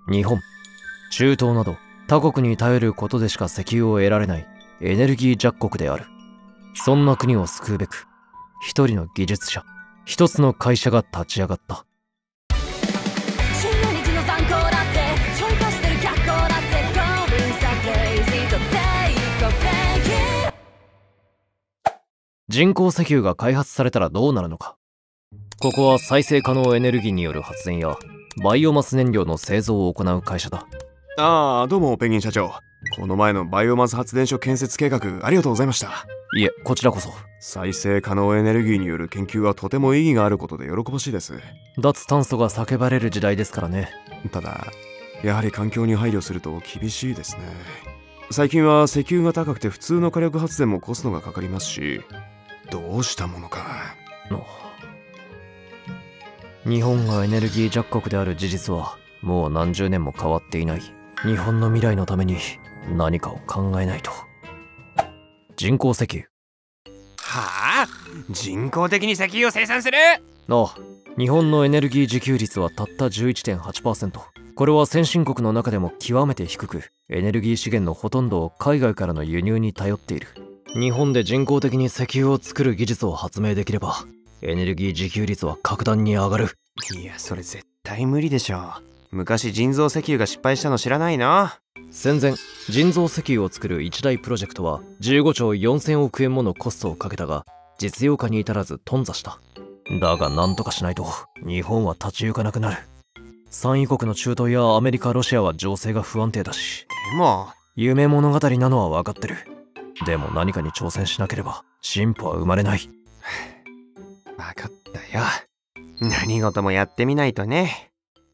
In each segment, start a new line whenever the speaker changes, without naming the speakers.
日本、中東など他国に頼ることでしか石油を得られないエネルギー弱国である。そんな国を救うべく、一人の技術者、一つの会社が立ち上がった。人工石油が開発されたらどうなるのか。ここは再生可能エネルギーによる発電やバイオマス燃料の製造を行う会社だ。
ああ、どうもペンギン社長。この前のバイオマス発電所建設計画ありがとうございました。
いえ、こちらこそ。
再生可能エネルギーによる研究はとても意義があることで喜ばしいです。
脱炭素が叫ばれる時代ですからね。
ただやはり環境に配慮すると厳しいですね。最近は石油が高くて普通の火力発電もコストがかかりますし、どうしたものか。
日本がエネルギー弱国である事実はもう何十年も変わっていない。日本の未来のために何かを考えないと。人工石油。
はあ、人工的に石油を生産する。
日本のエネルギー自給率はたった 11.8%。 これは先進国の中でも極めて低く、エネルギー資源のほとんどを海外からの輸入に頼っている。日本で人工的に石油を作る技術を発明できればエネルギー自給率は格段に上がる。
いや、それ絶対無理でしょ。昔人造石油が失敗したの知らないの？
戦前、人造石油を作る一大プロジェクトは15兆4000億円ものコストをかけたが、実用化に至らず頓挫した。だが何とかしないと日本は立ち行かなくなる。産油国の中東やアメリカ、ロシアは情勢が不安定だし。
でも
夢物語なのは分かってる。でも何かに挑戦しなければ進歩は生まれない。
分かったよ。何事もやってみないとね。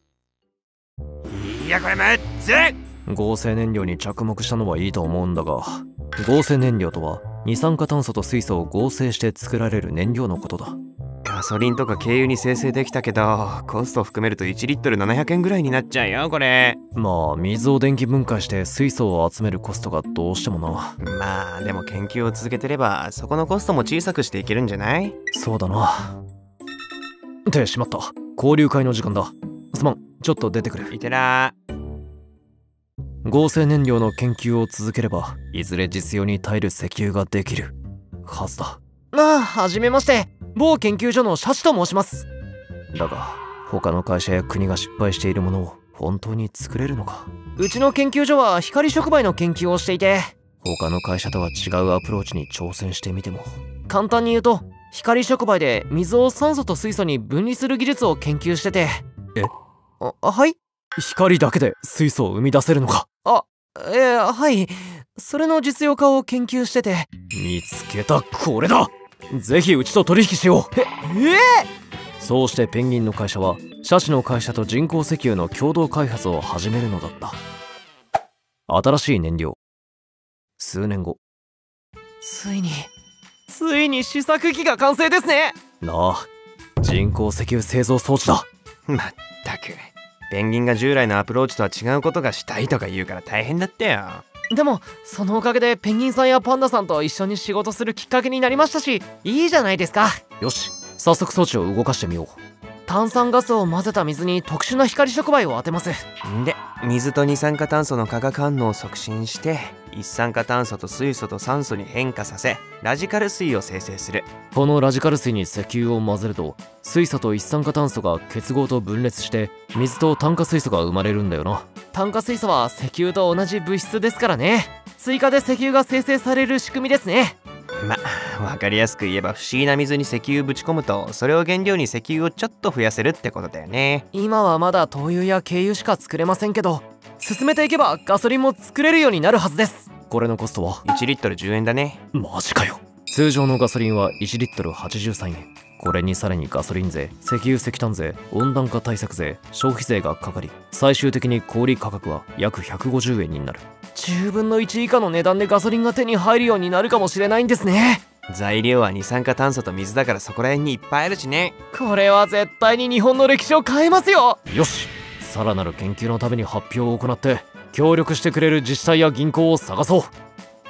いや、これむっつ。
合成燃料に着目したのはいいと思うんだが、合成燃料とは二酸化炭素と水素を合成して作られる燃料のことだ。
ガソリンとか軽油に生成できたけど、コスト含めると1リットル700円ぐらいになっちゃうよこれ。
まあ水を電気分解して水素を集めるコストがどうしてもな。
まあでも研究を続けてればそこのコストも小さくしていけるんじゃない？
そうだな。ってしまった。交流会の時間だ。すまん、ちょっと出てくる。
いてらー。
合成燃料の研究を続ければいずれ実用に耐える石油ができるはずだ。はじめまして、某研究所のシャチと申します。だが他の会社や国が失敗しているものを本当に作れるのか。うちの研究所は光触媒の研究をしていて、他の会社とは違うアプローチに挑戦してみても。簡単に言うと、光触媒で水を酸素と水素に分離する技術を研究してて。はい。光だけで水素を生み出せるのか。はい。それの実用化を研究してて。見つけた、これだ。ぜひうちと取引しよう。そうしてペンギンの会社はシャチの会社と人工石油の共同開発を始めるのだった。新しい燃料。数年後、ついに試作機が完成ですね。人工石油製造装置だ。
まったく、ペンギンが従来のアプローチとは違うことがしたいとか言うから大変だったよ。
でもそのおかげでペンギンさんやパンダさんと一緒に仕事するきっかけになりましたし、いいじゃないですか。よし、早速装置を動かしてみよう。炭酸ガスを混ぜた水に特殊な光触媒を当てます。
で、水と二酸化炭素の化学反応を促進して一酸化炭素と水素と酸素に変化させ、ラジカル水を生成する。
このラジカル水に石油を混ぜると、水素と一酸化炭素が結合と分裂して水と炭化水素が生まれるんだよな。炭化水素は石油と同じ物質ですからね。追加で石油が生成される仕組みですね。
わかりやすく言えば、不思議な水に石油ぶち込むとそれを原料に石油をちょっと増やせるってことだよね。
今はまだ灯油や軽油しか作れませんけど、進めていけばガソリンも作れるようになるはずです。これのコストは
1リットル10円だね。
マジかよ。通常のガソリンは1リットル83円。これにさらにガソリン税、石油石炭税、温暖化対策税、消費税がかかり、最終的に小売価格は約150円になる。10分の1以下の値段でガソリンが手に入るようになるかもしれないんですね。
材料は二酸化炭素と水だからそこら辺にいっぱいあるしね。
これは絶対に日本の歴史を変えますよ。よし、さらなる研究のために発表を行って協力してくれる自治体や銀行を探そう。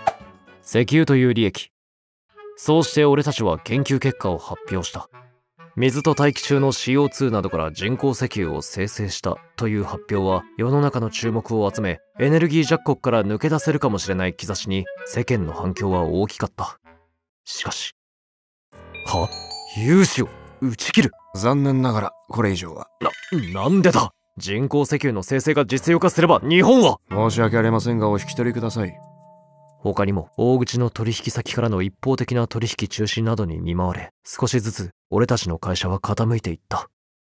石油という利益。そうして俺たちは研究結果を発表した。 水と大気中の CO2 などから人工石油を生成したという発表は世の中の注目を集め、エネルギー弱国から抜け出せるかもしれない兆しに世間の反響は大きかった。しかし、融資を打ち切る。
残念ながらこれ以上は。
なんでだ。人工石油の生成が実用化すれば日本は。
申し訳ありませんがお引き取りください。
他にも大口の取引先からの一方的な取引中止などに見舞われ、少しずつ俺たちの会社は傾いていった。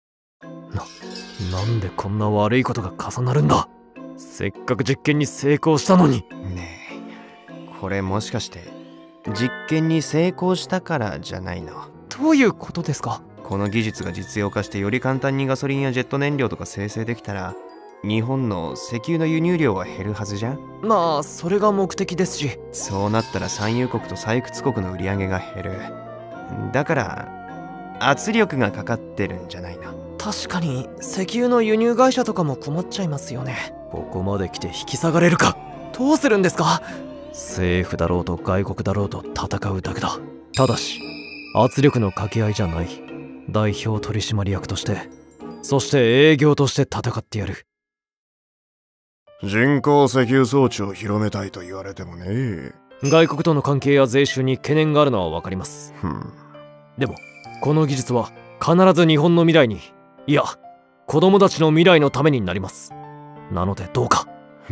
なんでこんな悪いことが重なるんだ。せっかく実験に成功したのに。
ねえ、これもしかして実験に成功したからじゃないの？
どういうことですか？
この技術が実用化してより簡単にガソリンやジェット燃料とか生成できたら、日本の石油の輸入量は減るはずじゃん。
まあそれが目的ですし。
そうなったら産油国と採掘国の売り上げが減る。だから圧力がかかってるんじゃないの？
確かに石油の輸入会社とかも困っちゃいますよね。ここまで来て引き下がれるか。どうするんですか？政府だろうと外国だろうと戦うだけだ。ただし圧力の掛け合いじゃない。代表取締役として、そして営業として戦ってやる。
人工石油装置を広めたいと言われてもね。
外国との関係や税収に懸念があるのは分かります。でもこの技術は必ず日本の未来に、いや子供たちの未来のためになります。なのでどうか。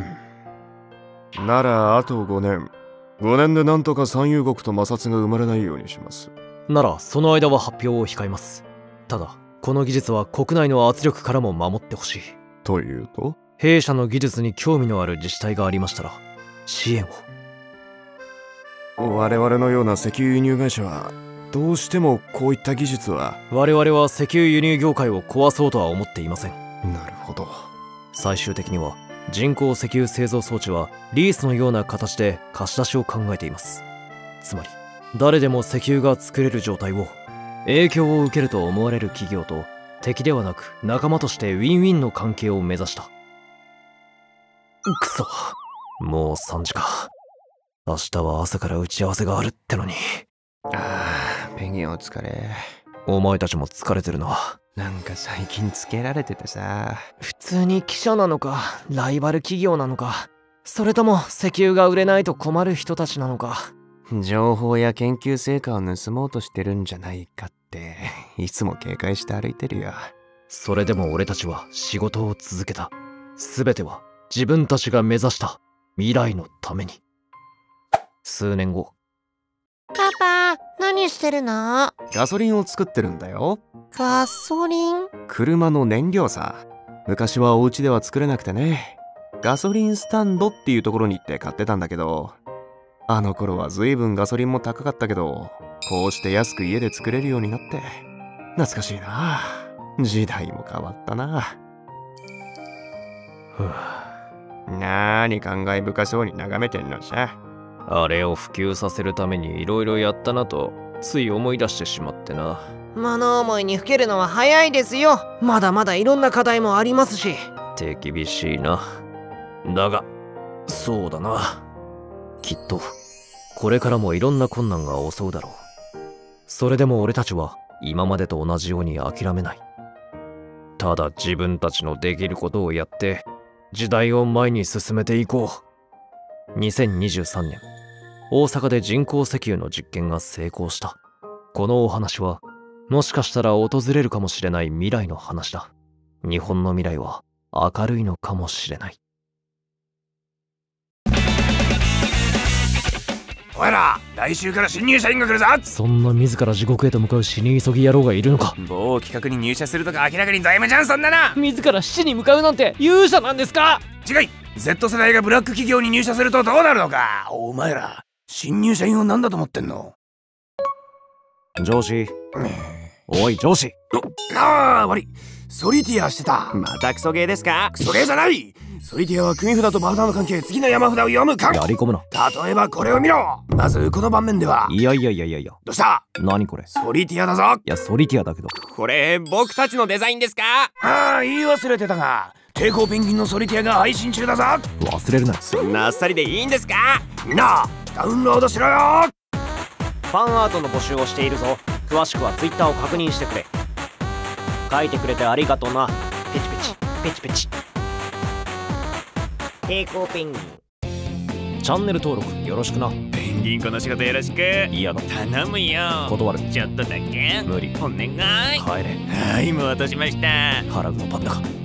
ならあと5年でなんとか産油国と摩擦が生まれないようにします。
ならその間は発表を控えます。ただこの技術は国内の圧力からも守ってほしい。
というと？
弊社の技術に興味のある自治体がありましたら支援を。
我々のような石油輸入会社はどうしてもこういった技術は。
我々は石油輸入業界を壊そうとは思っていません。
なるほど。
最終的には人工石油製造装置はリースのような形で貸し出しを考えています。つまり誰でも石油が作れる状態を、影響を受けると思われる企業と敵ではなく仲間としてウィンウィンの関係を目指した。くそ、もう3時か。明日は朝から打ち合わせがあるってのに。
ペギンお疲れ。
お前たちも疲れてるな。
なんか最近つけられててさ。
普通に記者なのか、ライバル企業なのか、それとも石油が売れないと困る人たちなのか。
情報や研究成果を盗もうとしてるんじゃないかっていつも警戒して歩いてるよ。
それでも俺たちは仕事を続けた。全ては自分たちが目指した未来のために。数年後。
パパ、何してるの？
ガソリンを作ってるんだよ。
ガソリン？
車の燃料さ。昔はお家では作れなくてね、ガソリンスタンドっていうところに行って買ってたんだけど、あの頃は随分ガソリンも高かったけど、こうして安く家で作れるようになって懐かしいな。時代も変わったな。なーに感慨深そうに眺めてんのさ。
あれを普及させるために色々やったなとつい思い出してしまってな。
物思いにふけるのは早いですよ。まだまだいろんな課題もありますし。
手厳しいな。だがそうだな、きっとこれからもいろんな困難が襲うだろう。それでも俺たちは今までと同じように諦めない。ただ自分たちのできることをやって時代を前に進めていこう。2023年、大阪で人工石油の実験が成功した。このお話はもしかしたら訪れるかもしれない未来の話だ。日本の未来は明るいのかもしれない。
おいら、来週から新入社員が来るぞ。
そんな自ら地獄へと向かう死に急ぎ野郎がいるのか。
某企画に入社するとか明らかに財務じゃん、そんなな。
自ら死に向かうなんて勇者なんですか？
違い、Z 世代がブラック企業に入社するとどうなるのか。お前ら、新入社員を何だと思ってんの？
上司。おい上司。
悪い。ソリティアしてた。
またクソゲーですか？
クソゲーじゃない。ソリティアは組札と場札の関係、次の山札を読むか。
やり込むな。
例えばこれを見ろ。まずこの盤面では。
いや。
どうした？
何これ？
ソリティアだぞ。
いやソリティアだけど。
これ僕たちのデザインですか？
言い忘れてたが、抵抗ペンギンのソリティアが配信中だぞ。
忘れるな。
そんなあっさりでいいんですか？
みんなダウンロードしろよ。
ファンアートの募集をしているぞ。詳しくは Twitter を確認してくれ。 書いてくれてありがとうな。
ペチペチペチペチ。抵抗ペンギン。
チャンネル登録よろしくな。
ペンギンこの仕事よろしく。
嫌だ。
頼むよ。
断る。
ちょっとだけ
無理。
お願い。
帰れ。
はい、もう落としました。
腹黒パンダか。